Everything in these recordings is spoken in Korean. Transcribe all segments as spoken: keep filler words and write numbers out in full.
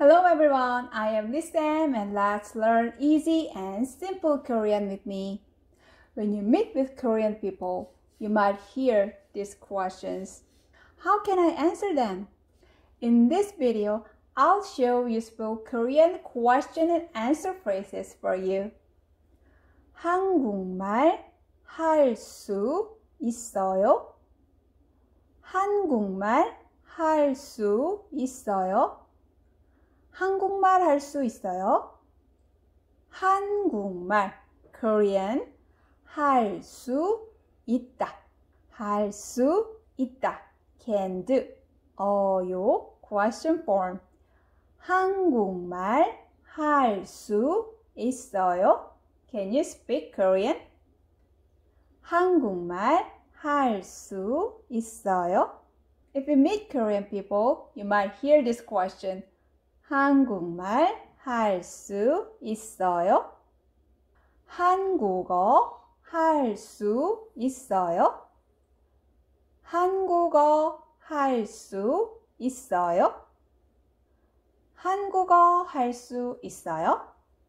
Hello everyone, I am Lissam and let's learn easy and simple Korean with me. When you meet with Korean people, you might hear these questions. How can I answer them? In this video, I'll show useful Korean question and answer phrases for you. 한국말 할 수 있어요? 한국말 할 수 있어요? 한국말 할 수 있어요? 한국말, Korean, 할 수 있다. 할 수 있다. Can do. 어요, question form. 한국말 할 수 있어요? Can you speak Korean? 한국말 할 수 있어요? If you meet Korean people, you might hear this question. 한국말 할 수 있어요? 한국어 할 수 있어요? 한국어 할 수 있어요? 한국어 할 수 있어요?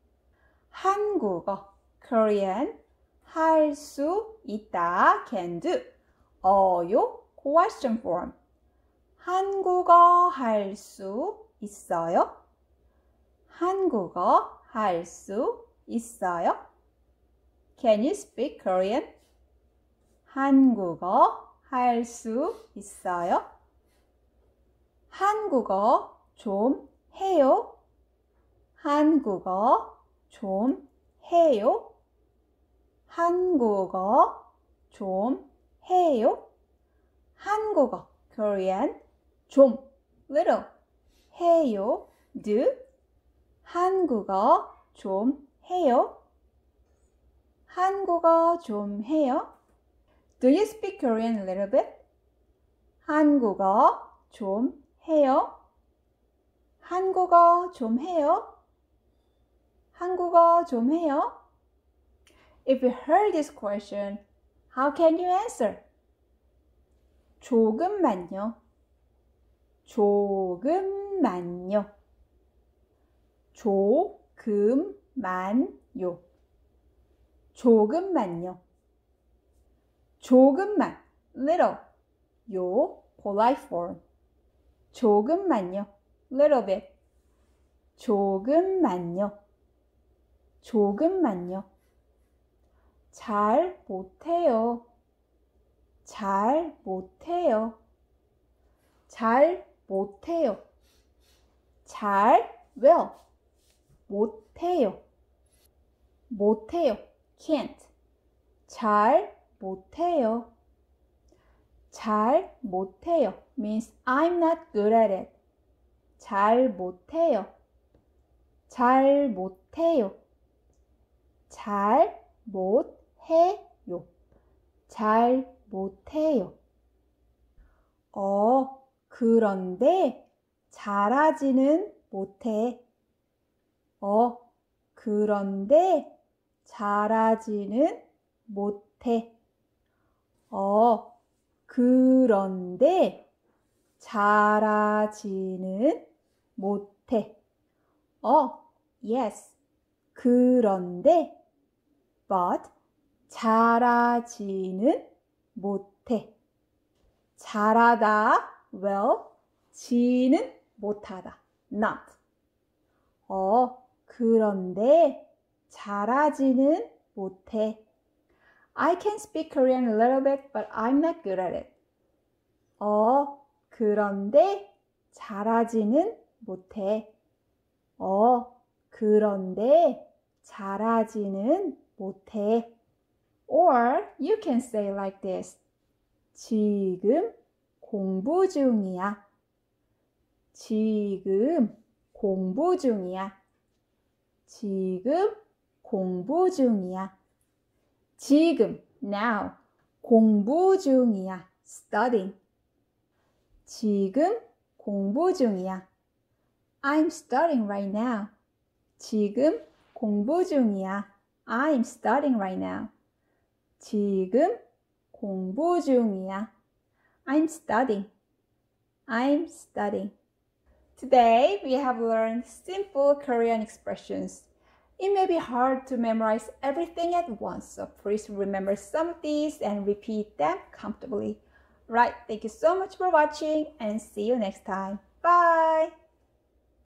한국어, Korean, 할 수 있다, can do. 어요, question form. 한국어 할 수 있어요? 한국어 할 수 있어요? Can you speak Korean? 한국어 할 수 있어요? 한국어 좀 해요? 한국어 좀 해요? 한국어 좀 해요? 한국어, Korean, 좀, little, 해요, do. 한국어 좀 해요? 한국어 좀 해요? Do you speak Korean a little bit? 한국어 좀 해요? 한국어 좀 해요? 한국어 좀 해요? If you heard this question, how can you answer? 조금만요. 조금만요. 조금만요. 조금만요. 조금만, little, 요, polite form. 조금만요, little bit. 조금만요. 조금만요. 잘 못해요. 잘 못해요. 잘 못해요. 잘, well, 못해요. 못해요, can't. 잘 못해요. 잘 못해요 means I'm not good at it. 잘 못해요. 잘 못해요. 잘 못해요. 잘 못해요. 어, 그런데 잘하지는 못해. 어, 그런데 잘하지는 못해. 어, 그런데 잘하지는 못해. 어, yes. 그런데, but, 잘하지는 못해. 잘하다, well, 지는 못하다, not. 어, 그런데 잘하지는 못해. I can speak Korean a little bit, but I'm not good at it. 어, 그런데 잘하지는 못해. 어, 그런데 잘하지는 못해. Or you can say like this. 지금 공부 중이야. 지금 공부 중이야. 지금 공부 중이야. 지금, now, 공부 중이야. studying. 지금 공부 중이야. I'm studying right now. 지금 공부 중이야. I'm studying right now. 지금 공부 중이야. I'm studying. I'm studying. Today, we have learned simple Korean expressions. It may be hard to memorize everything at once, so please remember some of these and repeat them comfortably. Right, thank you so much for watching and see you next time. Bye!